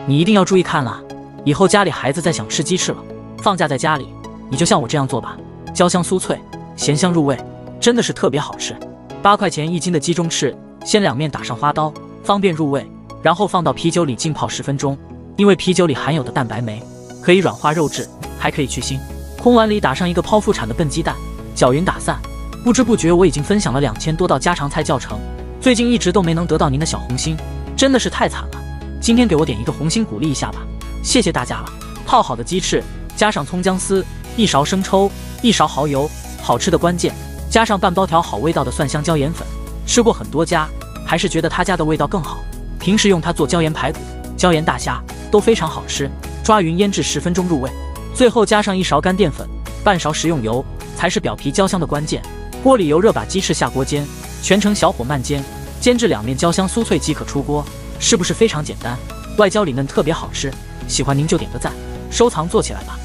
你一定要注意看啦，以后家里孩子再想吃鸡翅了，放假在家里，你就像我这样做吧，焦香酥脆，咸香入味，真的是特别好吃。8块钱1斤的鸡中翅，先两面打上花刀，方便入味，然后放到啤酒里浸泡10分钟，因为啤酒里含有的蛋白酶可以软化肉质，还可以去腥。空碗里打上一个剖腹产的笨鸡蛋，搅匀打散。不知不觉我已经分享了2000多道家常菜教程，最近一直都没能得到您的小红心，真的是太惨了。今天给我点一个红心鼓励一下吧，谢谢大家了。泡好的鸡翅，加上葱姜丝，1勺生抽，1勺蚝油，好吃的关键加上半包调好味道的蒜香椒盐粉。吃过很多家，还是觉得他家的味道更好。平时用它做椒盐排骨、椒盐大虾都非常好吃。抓匀腌制10分钟入味，最后加上1勺干淀粉，半勺食用油，才是表皮焦香的关键。锅里油热，把鸡翅下锅煎，全程小火慢煎，煎至两面焦香酥脆即可出锅。是不是非常简单？外焦里嫩，特别好吃。喜欢您就点个赞，收藏做起来吧。